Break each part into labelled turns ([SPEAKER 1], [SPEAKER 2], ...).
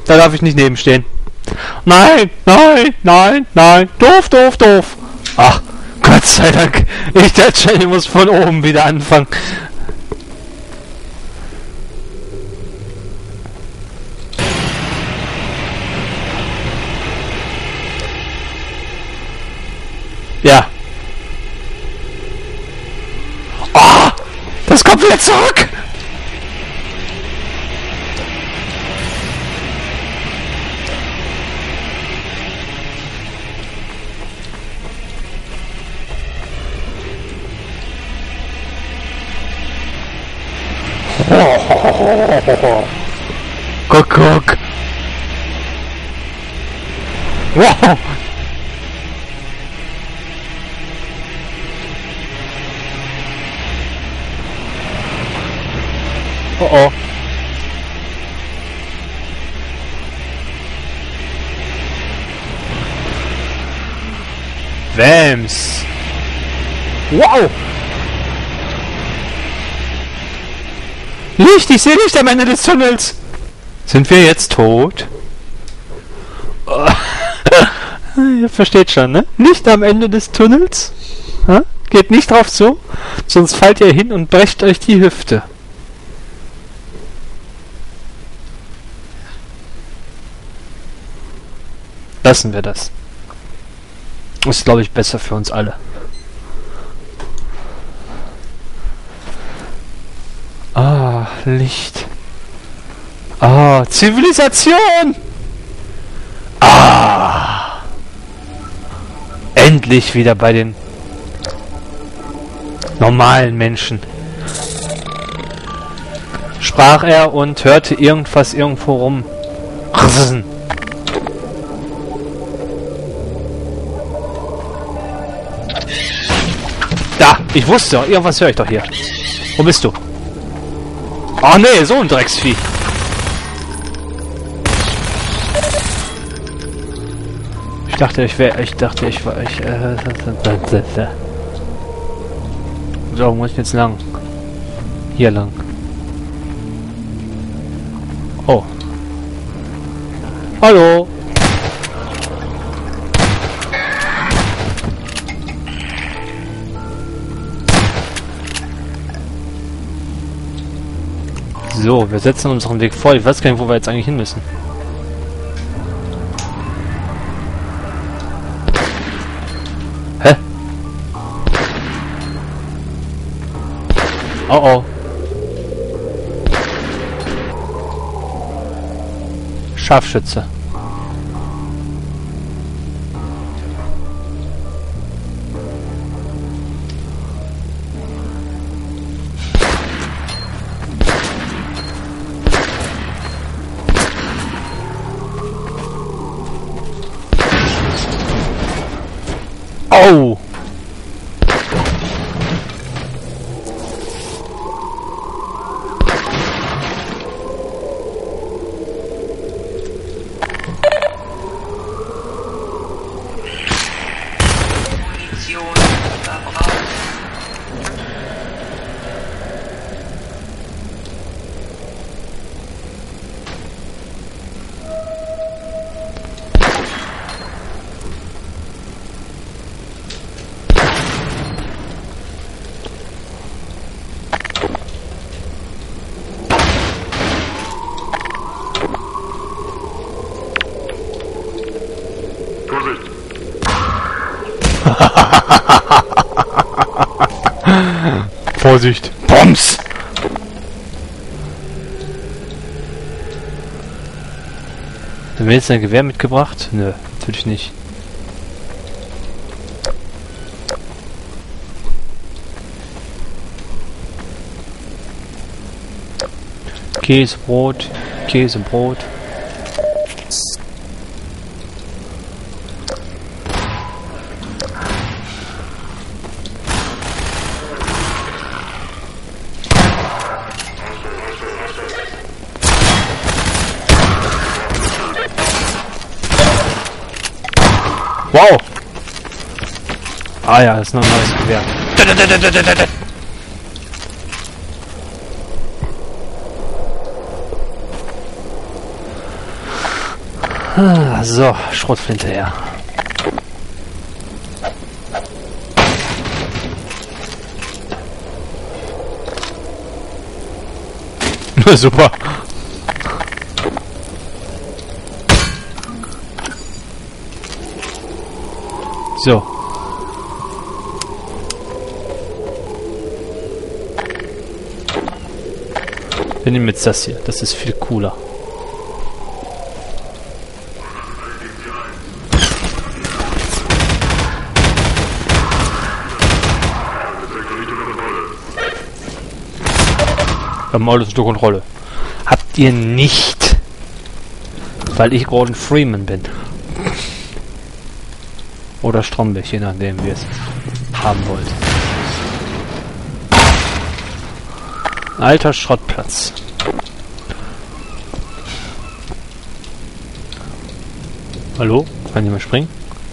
[SPEAKER 1] Da darf ich nicht nebenstehen. Nein, nein, nein, nein. Doof, doof, doof. Ach, Gott sei Dank. Ich dachte schon, ich muss von oben wieder anfangen. Ja. Oh, das kommt wieder zurück. Guck, guck. Wow. Oh oh. Wams. Wow. Licht, ich sehe Licht am Ende des Tunnels. Sind wir jetzt tot? Oh. Ihr versteht schon, ne? Nicht am Ende des Tunnels. Ha? Geht nicht drauf zu, sonst fallt ihr hin und brecht euch die Hüfte. Lassen wir das. Ist, glaube ich, besser für uns alle. Ah, Licht. Ah, Zivilisation! Ah! Endlich wieder bei den normalen Menschen. Sprach er und hörte irgendwas irgendwo rum. Da, ich wusste doch, irgendwas höre ich doch hier. Wo bist du? Oh nee, so ein Drecksvieh. Ich dachte, ich war. So, wo muss ich jetzt lang? Hier lang. Oh. Hallo. So, wir setzen unseren Weg vor. Ich weiß gar nicht, wo wir jetzt eigentlich hin müssen. Hä? Oh oh. Scharfschütze. Oh! Vorsicht! Bombs! Haben wir jetzt ein Gewehr mitgebracht? Nö, natürlich nicht. Käsebrot, Käsebrot. Wow! Ah ja, das ist noch ein neues Gewehr. So, Schrotflinte her. Super. So. Wir nehmen jetzt das hier. Das ist viel cooler. Mal ist unter Kontrolle. Habt ihr nicht, weil ich Gordon Freeman bin. Oder Stromberg, je nachdem, wie ihr es haben wollt. Alter Schrottplatz. Hallo? Kann jemand springen?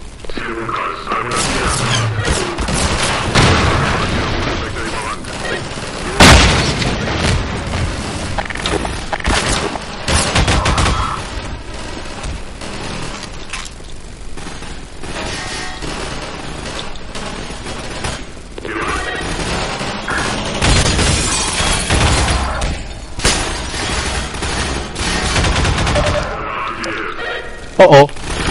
[SPEAKER 1] Oh oh.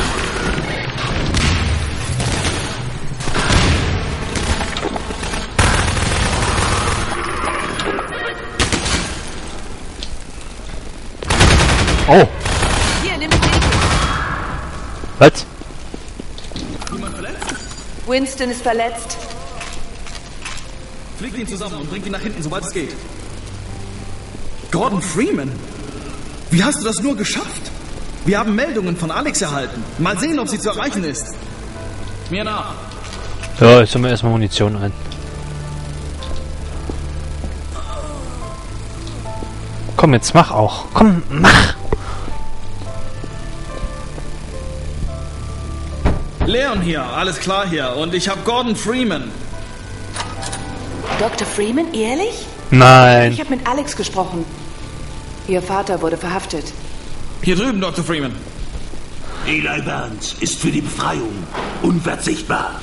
[SPEAKER 1] Oh.
[SPEAKER 2] Hier, nimm den.
[SPEAKER 1] Was?
[SPEAKER 3] Jemand verletzt?
[SPEAKER 2] Winston ist verletzt.
[SPEAKER 3] Fliegt ihn zusammen und bringt ihn nach hinten, sobald es geht. Gordon Freeman? Wie hast du das nur geschafft? Wir haben Meldungen von Alex erhalten. Mal sehen, ob sie zu erreichen ist. Mir nach.
[SPEAKER 1] Ja, jetzt sammeln wir erstmal Munition ein. Komm, jetzt mach auch. Komm, mach!
[SPEAKER 3] Leon hier, alles klar hier. Und ich habe Gordon Freeman.
[SPEAKER 2] Dr. Freeman, ehrlich?
[SPEAKER 1] Nein.
[SPEAKER 2] Ich habe mit Alex gesprochen. Ihr Vater wurde verhaftet.
[SPEAKER 3] Hier drüben, Dr. Freeman.
[SPEAKER 4] Eli Burns ist für die Befreiung unverzichtbar.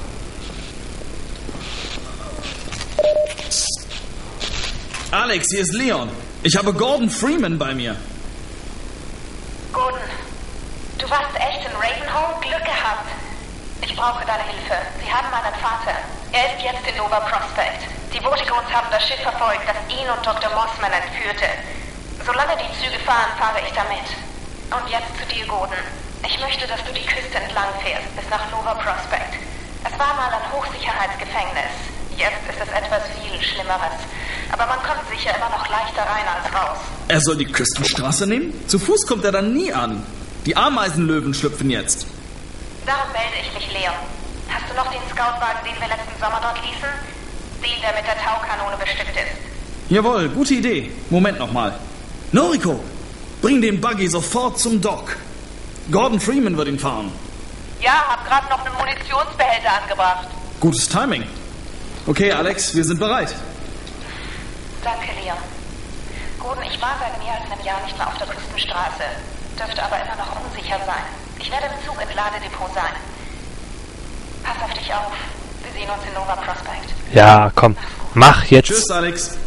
[SPEAKER 3] Alex, hier ist Leon. Ich habe Gordon Freeman bei mir.
[SPEAKER 5] Gordon, du warst echt in Ravenholm? Glück gehabt. Ich brauche deine Hilfe. Sie haben meinen Vater. Er ist jetzt in Nova Prospect. Die Vortigons haben das Schiff verfolgt, das ihn und Dr. Mossman entführte. Solange die Züge fahren, fahre ich damit. Und jetzt zu dir, Gordon. Ich möchte, dass du die Küste entlang fährst, bis nach Nova Prospect. Es war mal ein Hochsicherheitsgefängnis. Jetzt ist es etwas viel Schlimmeres. Aber man kommt sicher immer noch leichter rein als raus.
[SPEAKER 3] Er soll die Küstenstraße nehmen? Zu Fuß kommt er dann nie an. Die Ameisenlöwen schlüpfen jetzt.
[SPEAKER 5] Darum melde ich mich, Leon. Hast du noch den Scoutwagen, den wir letzten Sommer dort ließen? Den, der mit der Taukanone bestückt ist.
[SPEAKER 3] Jawohl, gute Idee. Moment nochmal. Noriko, bring den Buggy sofort zum Dock. Gordon Freeman wird ihn fahren.
[SPEAKER 5] Ja, hab gerade noch einen Munitionsbehälter angebracht.
[SPEAKER 3] Gutes Timing. Okay, Alex, wir sind bereit.
[SPEAKER 5] Danke, Leon. Gordon, ich war seit mehr als einem Jahr nicht mehr auf der Küstenstraße. Dürfte aber immer noch unsicher sein. Ich werde im Zug ins Ladedepot sein. Pass auf dich auf. Wir sehen uns in Nova Prospect.
[SPEAKER 1] Ja, komm. Mach jetzt.
[SPEAKER 3] Tschüss, Alex.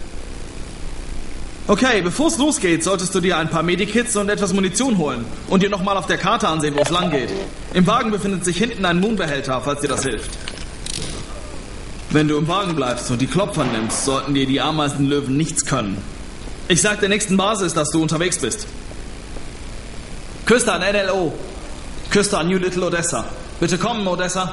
[SPEAKER 3] Okay, bevor es losgeht, solltest du dir ein paar Medikits und etwas Munition holen. Und dir nochmal auf der Karte ansehen, wo es lang geht. Im Wagen befindet sich hinten ein Moonbehälter, falls dir das hilft. Wenn du im Wagen bleibst und die Klopfer nimmst, sollten dir die Ameisenlöwen nichts können. Ich sag der nächsten Basis, dass du unterwegs bist. Küste an NLO. Küste an New Little Odessa. Bitte kommen, Odessa.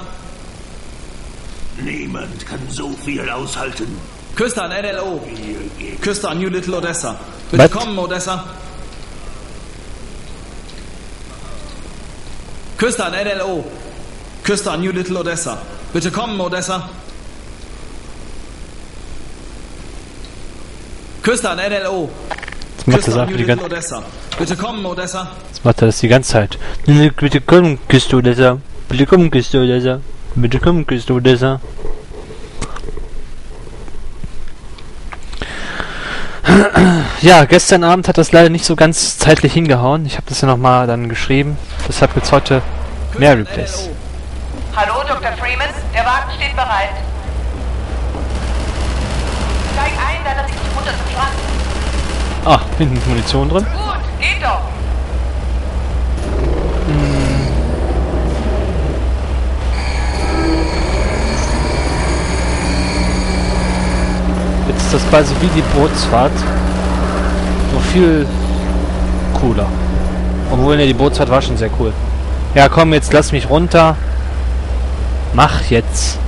[SPEAKER 4] Niemand kann so viel aushalten.
[SPEAKER 3] Küste an NLO. Küste an New Little Odessa. Bitte
[SPEAKER 1] Was?
[SPEAKER 3] kommen, Odessa. Küste an NLO. Küste an New Little Odessa. Bitte kommen, Odessa. Küste an NLO.
[SPEAKER 1] Jetzt macht
[SPEAKER 3] Küste
[SPEAKER 1] das
[SPEAKER 3] an
[SPEAKER 1] einfach
[SPEAKER 3] New
[SPEAKER 1] die
[SPEAKER 3] Little
[SPEAKER 1] ganze
[SPEAKER 3] Odessa. Bitte kommen, Odessa.
[SPEAKER 1] Jetzt macht er das die ganze Zeit. Bitte komm, Küste Odessa. Bitte komm, Küste Odessa. Bitte komm, Küste Odessa. Ja, gestern Abend hat das leider nicht so ganz zeitlich hingehauen. Ich habe das ja nochmal dann geschrieben. Deshalb gibt's heute mehr Replays.
[SPEAKER 5] Hallo, Dr. Freeman. Der Wagen steht bereit. Steig ein, dann lass ich dich runter zum Pflanzen.
[SPEAKER 1] Ah, hinten ist Munition drin.
[SPEAKER 5] Gut, geht doch.
[SPEAKER 1] Jetzt ist das quasi wie die Bootsfahrt. Nur viel cooler. Obwohl, ne, die Bootsfahrt war schon sehr cool. Ja, komm, jetzt lass mich runter. Mach jetzt.